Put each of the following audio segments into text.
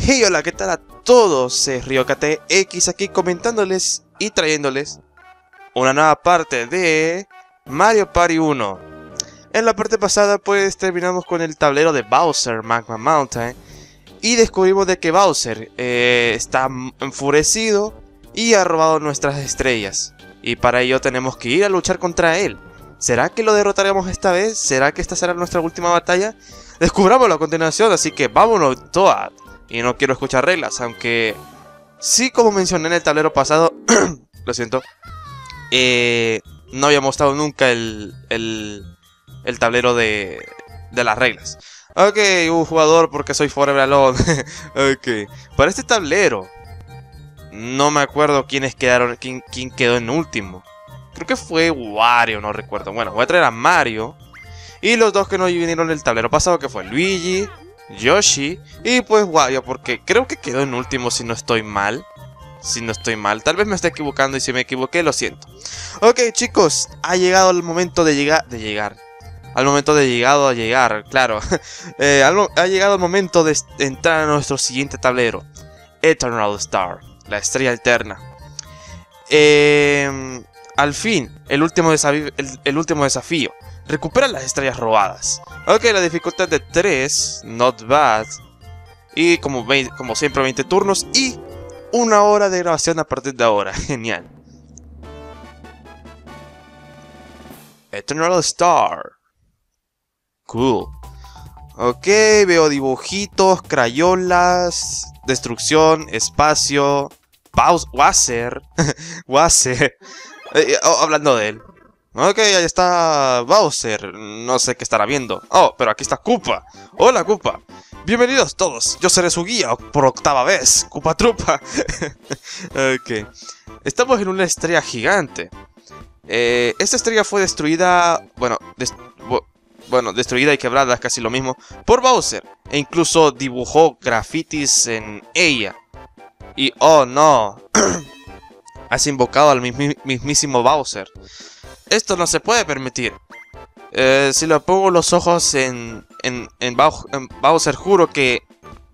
Hey, hola, ¿qué tal a todos? Es RyoKTX aquí comentándoles y trayéndoles una nueva parte de Mario Party 1. En la parte pasada pues terminamos con el tablero de Bowser, Magma Mountain, y descubrimos de que Bowser está enfurecido y ha robado nuestras estrellas. Y para ello tenemos que ir a luchar contra él. ¿Será que lo derrotaremos esta vez? ¿Será que esta será nuestra última batalla? Descubrámoslo a continuación, así que vámonos, Toad. Y no quiero escuchar reglas, aunque sí, como mencioné en el tablero pasado, lo siento, no había mostrado nunca el tablero de las reglas. Ok, un jugador porque soy Forever Alone. Ok, para este tablero, no me acuerdo quiénes quedaron, quién quedó en último. Creo que fue Wario, no recuerdo. Bueno, voy a traer a Mario. Y los dos que no vinieron en el tablero pasado, que fue Luigi, Yoshi y pues Wario, porque creo que quedó en último si no estoy mal. Tal vez me esté equivocando y si me equivoqué lo siento. Ok, chicos, ha llegado el momento de llegar. Al momento de llegar, claro. Ha llegado el momento de entrar a nuestro siguiente tablero. Eternal Star, la estrella alterna. Al fin, el último desafío. Recupera las estrellas robadas. Ok, la dificultad de 3, not bad. Y como siempre 20 turnos y 1 hora de grabación a partir de ahora. Genial. Eternal Star. Cool. Ok, veo dibujitos, crayolas, destrucción, espacio, Wasser. Wasser. Hablando de él. Ok, ahí está Bowser. No sé qué estará viendo. Oh, pero aquí está Koopa. Hola, Koopa. Bienvenidos todos. Yo seré su guía por 8ª vez. Koopa Trupa. Ok. Estamos en una estrella gigante. Esta estrella fue destruida... Bueno, destruida y quebrada, es casi lo mismo, por Bowser. E incluso dibujó grafitis en ella. Y oh no. Has invocado al mismísimo Bowser. Esto no se puede permitir. Si le pongo los ojos en Bowser, juro que...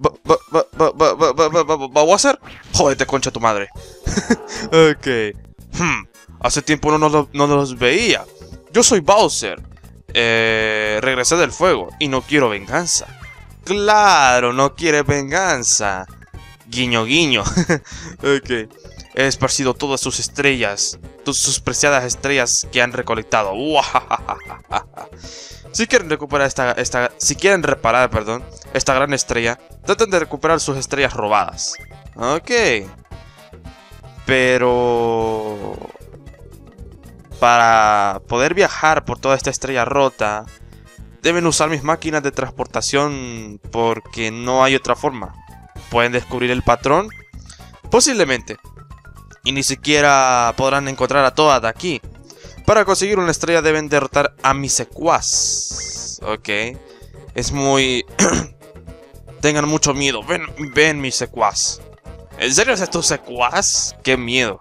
¿Bowser? Jódete, concha tu madre. Ok. Hace tiempo no los veía. Yo soy Bowser. Regresé del fuego y no quiero venganza. Claro, no quiere venganza. Guiño, guiño. Ok. He esparcido todas sus estrellas, sus preciadas estrellas que han recolectado. Si quieren recuperar si quieren reparar, perdón, esta gran estrella, traten de recuperar sus estrellas robadas. Ok. Pero para poder viajar por toda esta estrella rota, deben usar mis máquinas de transportación porque no hay otra forma. ¿Pueden descubrir el patrón? Posiblemente. Y ni siquiera podrán encontrar a Toad aquí. Para conseguir una estrella deben derrotar a mis secuaz. Ok. Es muy... Tengan mucho miedo. Ven mi secuaz. ¿En serio es tu secuaz? ¡Qué miedo!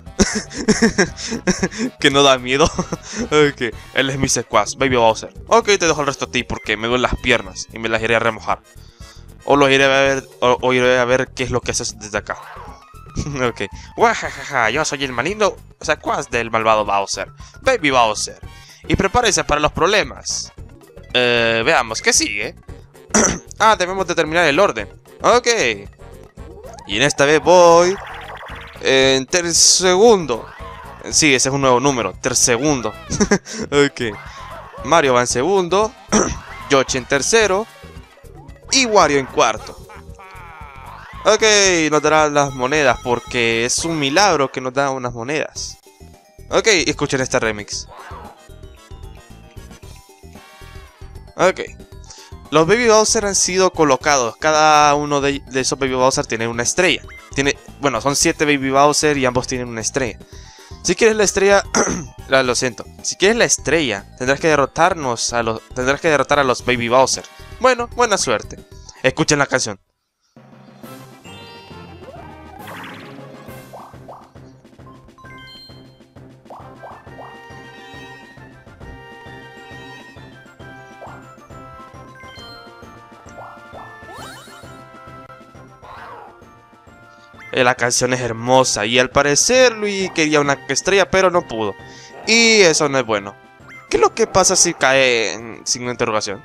Que no da miedo. Ok. Él es mi secuaz, Baby Bowser. Ok, te dejo el resto a ti porque me duelen las piernas y me las iré a remojar. O iré a ver qué es lo que haces desde acá. Ok. Wajajaja, yo soy el maligno secuaz del malvado Bowser, Baby Bowser. Y prepárese para los problemas. Veamos, ¿qué sigue? Ah, debemos determinar el orden. Ok. Y en esta vez voy... En tercegundo. Sí, ese es un nuevo número, tercegundo. Ok. Mario va en segundo. Yoshi en tercero. Y Wario en cuarto. Ok, nos darán las monedas porque es un milagro que nos dan unas monedas. Ok, escuchen este remix. Ok. Los Baby Bowser han sido colocados. Cada uno de esos Baby Bowser tiene una estrella. Bueno, son 7 Baby Bowser y ambos tienen una estrella. Si quieres la estrella... lo siento. Si quieres la estrella, tendrás que derrotar a los Baby Bowser. Bueno, buena suerte. Escuchen la canción. La canción es hermosa y al parecer Luigi quería una estrella pero no pudo. Y eso no es bueno. ¿Qué es lo que pasa si cae en signo de interrogación?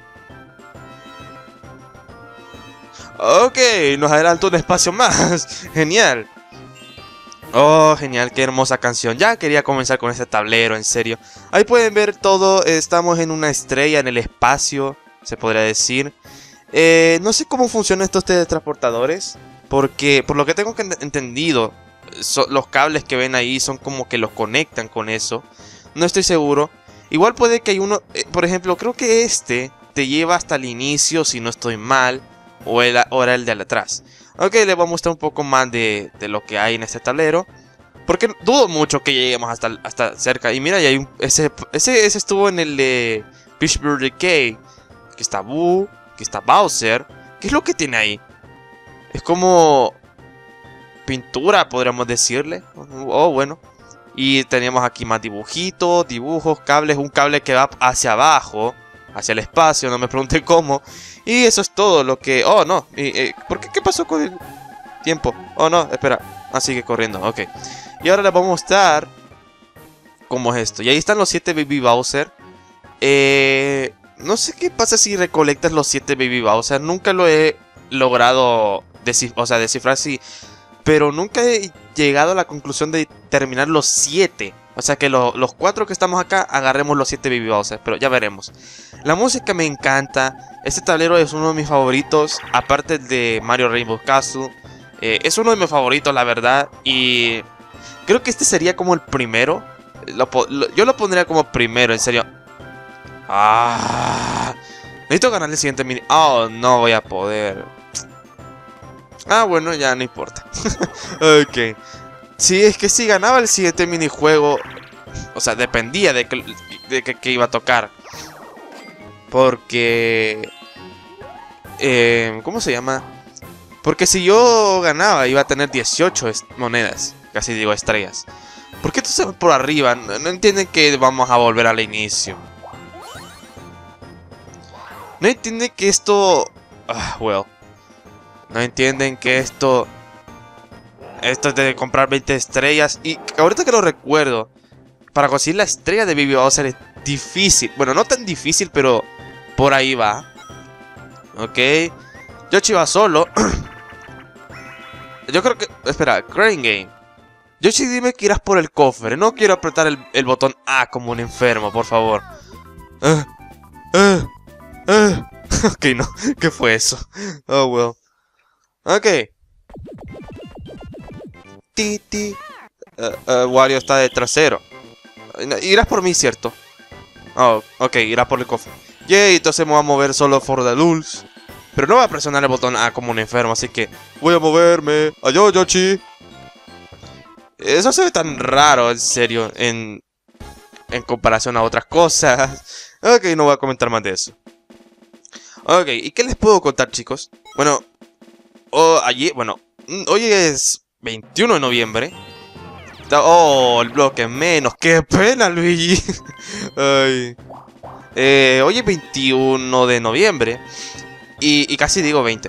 Ok, nos adelantó un espacio más. Genial. Oh, genial, qué hermosa canción. Ya quería comenzar con este tablero, en serio. Ahí pueden ver todo, estamos en una estrella en el espacio, se podría decir. No sé cómo funcionan estos teletransportadores, porque por lo que tengo entendido, los cables que ven ahí son como que los conectan con eso. No estoy seguro. Igual puede que hay uno, por ejemplo, creo que este te lleva hasta el inicio, si no estoy mal, o era el de atrás. Ok, les voy a mostrar un poco más de lo que hay en este tablero. Porque dudo mucho que lleguemos hasta cerca. Y mira, y hay ese estuvo en el de Peachburg Decay. Aquí está Boo, aquí está Bowser. ¿Qué es lo que tiene ahí? Es como pintura, podríamos decirle. Oh, bueno. Y teníamos aquí más dibujitos, dibujos, cables. Un cable que va hacia abajo, hacia el espacio, no me pregunten cómo. Y eso es todo lo que... Oh, no. ¿Por qué? ¿Qué pasó con el tiempo? Oh, no, espera. Ah, sigue corriendo, ok. Y ahora les voy a mostrar cómo es esto. Y ahí están los 7 Baby Bowser. No sé qué pasa si recolectas los 7 Baby Bowser. Nunca lo he logrado descifrar así. Pero nunca he llegado a la conclusión de terminar los 7. O sea que los 4 que estamos acá, agarremos los 7 Baby Bowser. Pero ya veremos. La música me encanta. Este tablero es uno de mis favoritos. Aparte de Mario Rainbow Castle. Es uno de mis favoritos, la verdad. Y creo que este sería como el primero. Yo lo pondría como primero, en serio. Necesito ganar el siguiente mini. Oh, no voy a poder. Bueno, ya no importa. Ok. Sí, es que si ganaba el siguiente minijuego, o sea, dependía de que iba a tocar. Porque... ¿cómo se llama? Porque si yo ganaba, iba a tener 18 monedas. Casi digo estrellas. ¿Por qué tú se vas por arriba? No entienden que vamos a volver al inicio. No entienden que esto... No entienden que esto... Esto es de comprar 20 estrellas. Y ahorita que lo recuerdo, para conseguir la estrella de Baby Bowser es difícil. Bueno, no tan difícil, pero por ahí va. Ok. Yoshi va solo. Yo creo que... Espera, Crane Game. Yoshi, dime que irás por el cofre. No quiero apretar el botón A como un enfermo, por favor. Ok, no. ¿Qué fue eso? Oh, well. Ok. Wario está de trasero. Irás por mí, ¿cierto? Oh, ok, irás por el cofre. Yay, entonces me voy a mover solo for the lulz. Pero no voy a presionar el botón A como un enfermo, así que voy a moverme. Adiós, Yoshi. Eso se ve tan raro, en serio, en comparación a otras cosas. Ok, no voy a comentar más de eso. Ok, ¿y qué les puedo contar, chicos? Bueno, hoy es 21 de noviembre. Oh, el bloque menos. ¡Qué pena, Luigi! Ay. Hoy es 21 de noviembre. Y casi digo 20.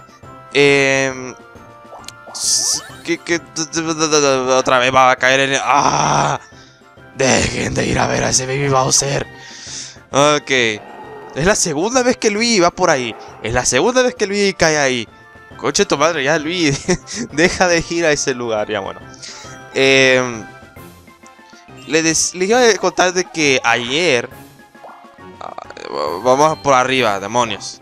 Otra vez va a caer en... Dejen de ir a ver a ese Baby Bowser. Ok. Es la segunda vez que Luigi va por ahí. Es la segunda vez que Luigi cae ahí. Coche tu madre, ya Luigi. Deja de ir a ese lugar. Ya bueno. Les iba a contar de que ayer... vamos por arriba, demonios.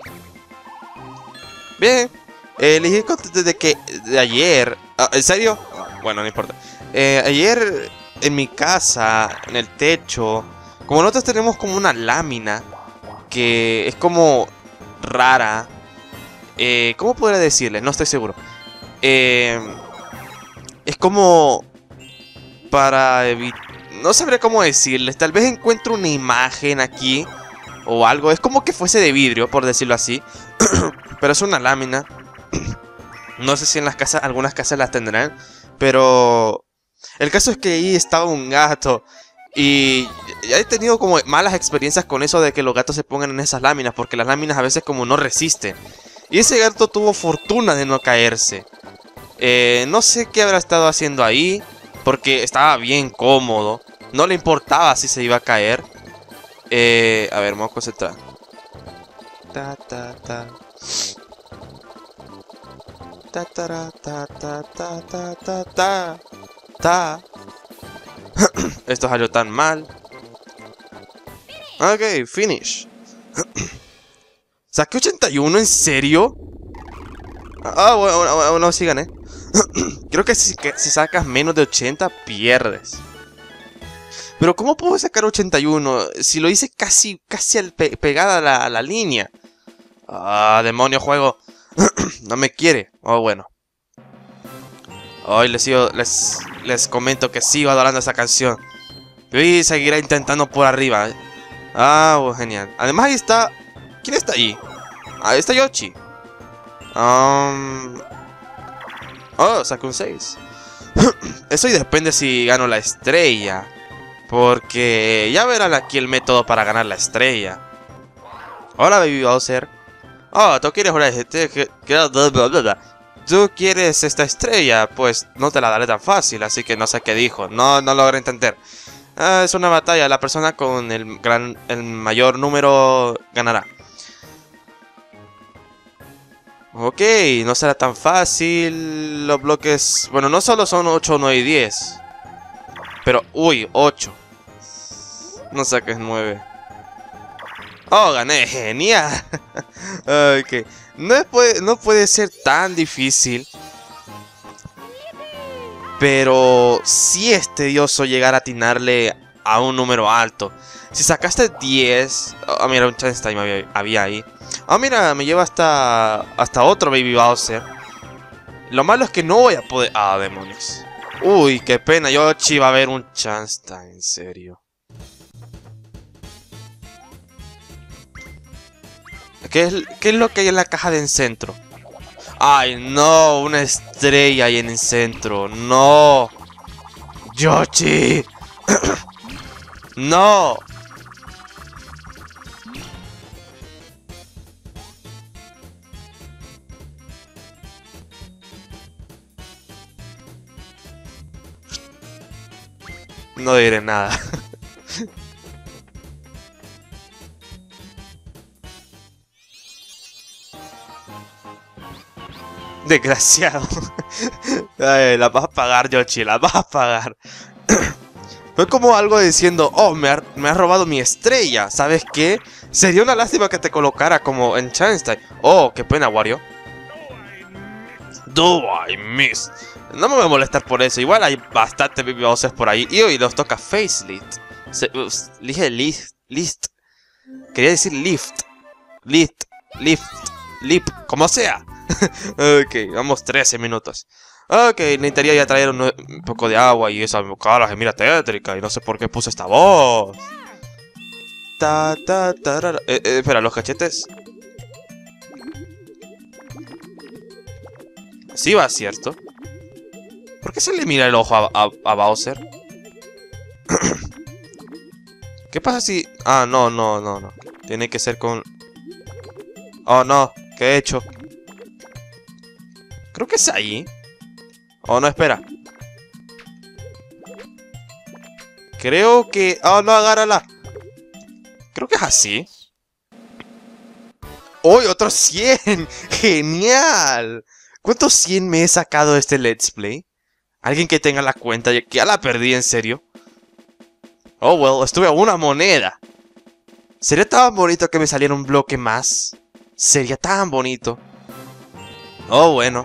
Bien. Les iba a contar de que de ayer... ¿En serio? Bueno, no importa. Ayer en mi casa, en el techo... Como nosotros tenemos como una lámina... que es como rara. ¿Cómo podría decirle? No estoy seguro. Es como para evitar... No sabré cómo decirles. Tal vez encuentro una imagen aquí o algo. Es como que fuese de vidrio, por decirlo así. Pero es una lámina. No sé si en las casas, algunas casas las tendrán. Pero el caso es que ahí estaba un gato. Y ya he tenido como malas experiencias con eso de que los gatos se pongan en esas láminas, porque las láminas a veces como no resisten. Y ese gato tuvo fortuna de no caerse. No sé qué habrá estado haciendo ahí, porque estaba bien cómodo. No le importaba si se iba a caer. A ver, vamos a concentrar. Ta, ta, ta. Ta, ta, ta, ta, ta, ta, ta, ta, ta. Esto salió tan mal. Ok, finish. ¿Saqué 81? ¿En serio? Ah, bueno, sí gané. Creo que si sacas menos de 80, pierdes. Pero ¿cómo puedo sacar 81? Si lo hice casi pegada a la línea. Ah, demonio juego. No me quiere. Oh, bueno. Hoy les comento que sigo adorando esta canción. Y seguiré intentando por arriba. Ah, oh, genial. Además ahí está... ¿Quién está ahí? Ahí está Yoshi. Oh, saqué un 6. Eso y depende si gano la estrella. Porque ya verán aquí el método para ganar la estrella. Hola, Baby Bowser. Oh, tú quieres una... Tú quieres esta estrella. Pues no te la daré tan fácil. Así que no sé qué dijo. No logré entender. Es una batalla. La persona con el mayor número ganará. Ok, no será tan fácil. Los bloques... Bueno, no solo son 8, 9 y 10. Pero, uy, 8. No saques 9. Oh, gané, genial. Ok. No puede ser tan difícil. Pero sí es tedioso llegar a atinarle a un número alto. Si sacaste 10... Oh, mira, un chance time había ahí. Ah, mira, me lleva hasta otro Baby Bowser. Lo malo es que no voy a poder... Ah, demonios. Uy, qué pena. Yoshi va a haber un chance time, en serio. ¿Qué es lo que hay en la caja de en centro? Ay, no, una estrella ahí en el centro. No. Yoshi. No. No diré nada. Desgraciado. Ay, la vas a pagar, Yoshi, la vas a pagar. Fue como algo diciendo, oh, me has robado mi estrella. ¿Sabes qué? Sería una lástima que te colocara como en Chance Time. Oh, qué pena, Wario. Do I miss? No me voy a molestar por eso. Igual hay bastante Baby Bowsers por ahí. Y hoy los toca Facelift. Dije list. Quería decir lift. Lift. Como sea. Ok, vamos 13 minutos. Ok, necesitaría ya traer un poco de agua y esa cara gemira tétrica. Y no sé por qué puse esta voz. Espera, los cachetes. Sí va, ¿cierto? ¿Por qué se le mira el ojo a Bowser? ¿Qué pasa si...? Ah, no. Tiene que ser con... Oh, no. ¿Qué he hecho? Creo que es ahí. Oh, no, espera. Creo que... Oh, no, agárrala. Creo que es así. ¡Oh, otros 100! ¡Genial! ¿Cuántos 100 me he sacado de este Let's Play? Alguien que tenga la cuenta, que ya la perdí, en serio. Oh, well, estuve a una moneda. ¿Sería tan bonito que me saliera un bloque más? Sería tan bonito. Oh, bueno.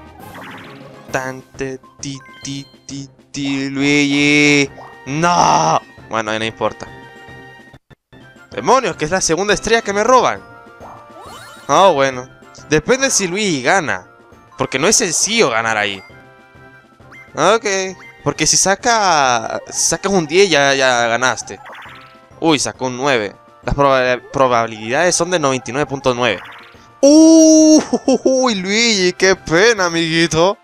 Luigi. ¡No! Bueno, ahí no importa. ¡Demonios! Que es la segunda estrella que me roban. Oh, bueno. Depende si Luigi gana. Porque no es sencillo ganar ahí. Ok. Porque si sacas un 10 ya ganaste. Uy, sacó un 9. Las probabilidades son de 99.9. Uy, Luigi, qué pena, amiguito.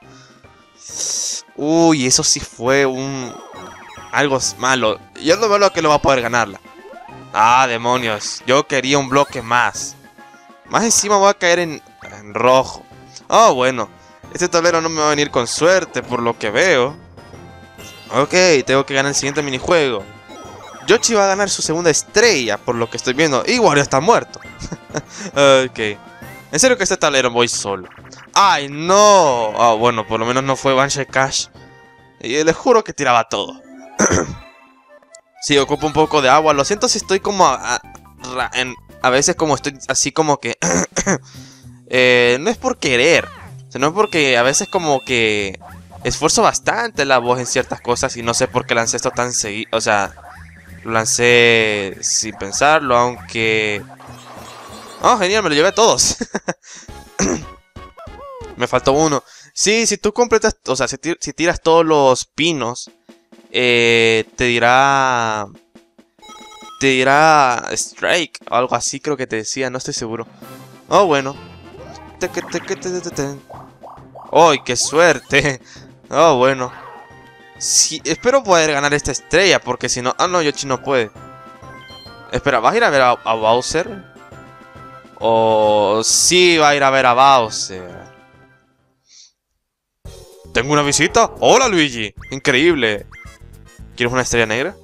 Uy, eso sí fue algo malo. Yo no veo que lo va a poder ganarla. Ah, demonios. Yo quería un bloque más. Más encima voy a caer en rojo. Oh, bueno. Este tablero no me va a venir con suerte, por lo que veo. Ok, tengo que ganar el siguiente minijuego. Yoshi va a ganar su segunda estrella, por lo que estoy viendo. Y Wario está muerto. Ok. En serio que este tablero voy solo. ¡Ay, no! Ah, bueno, por lo menos no fue Banshee Cash. Y les juro que tiraba todo. Sí, ocupo un poco de agua. Lo siento si estoy como a veces como estoy así como que... no es por querer, sino porque a veces como que esfuerzo bastante la voz en ciertas cosas y no sé por qué lancé esto tan seguido. O sea, lo lancé sin pensarlo, aunque... Oh, genial, me lo llevé a todos. Me faltó uno. Sí, si tú completas, o sea, si tiras todos los pinos, te dirá strike o algo así, creo que te decía, no estoy seguro. Oh, bueno. ¡Ay, qué suerte! Oh, bueno. Sí, espero poder ganar esta estrella, porque si no... Ah, no, Yoshi no puede. Espera, ¿vas a ir a ver a Bowser? O sí, va a ir a ver a Bowser. ¿Tengo una visita? ¡Hola, Luigi! ¡Increíble! ¿Quieres una estrella negra?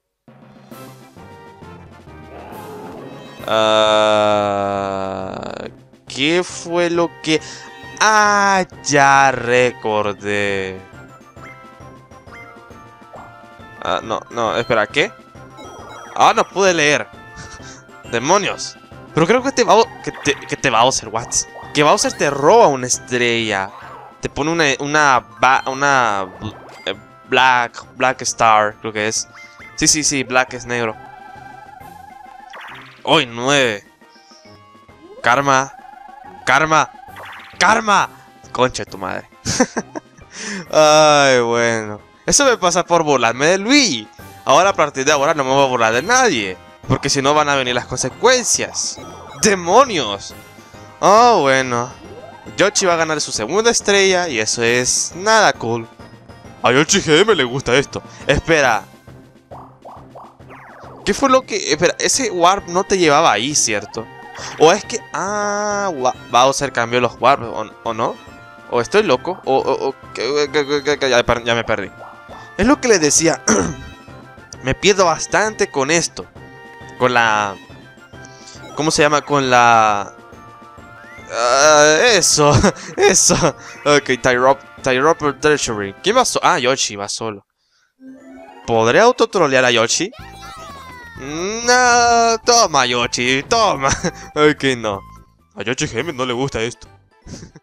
¿Qué fue lo que...? ¡Ah! Ya recordé. No, espera, ¿qué? Ah, no pude leer. ¡Demonios! Pero creo que te Bowser, what? Que Bowser te roba una estrella. Te pone una Black Star, creo que es. Sí, Black es negro. ¡Hoy 9! Karma. Concha de tu madre. Ay, bueno. Eso me pasa por burlarme de Luigi. Ahora a partir de ahora no me voy a burlar de nadie, porque si no van a venir las consecuencias. ¡Demonios! Oh, bueno. Yoshi va a ganar su segunda estrella y eso es nada cool. A Yoshi GM le gusta esto. Espera. ¿Qué fue lo que...? Espera, ese warp no te llevaba ahí, ¿cierto? O es que... Ah, Bowser cambió los warps, ¿o no? ¿O estoy loco? Ya me perdí. Es lo que les decía. Me pierdo bastante con esto. Con la... ¿Cómo se llama? Con la... Eso. Ok, Tyropper Treasury. ¿Quién va solo? Ah, Yoshi va solo. ¿Podré autotrolear a Yoshi? No, toma Yoshi, toma. Ok, no. A Yoshi GM no le gusta esto.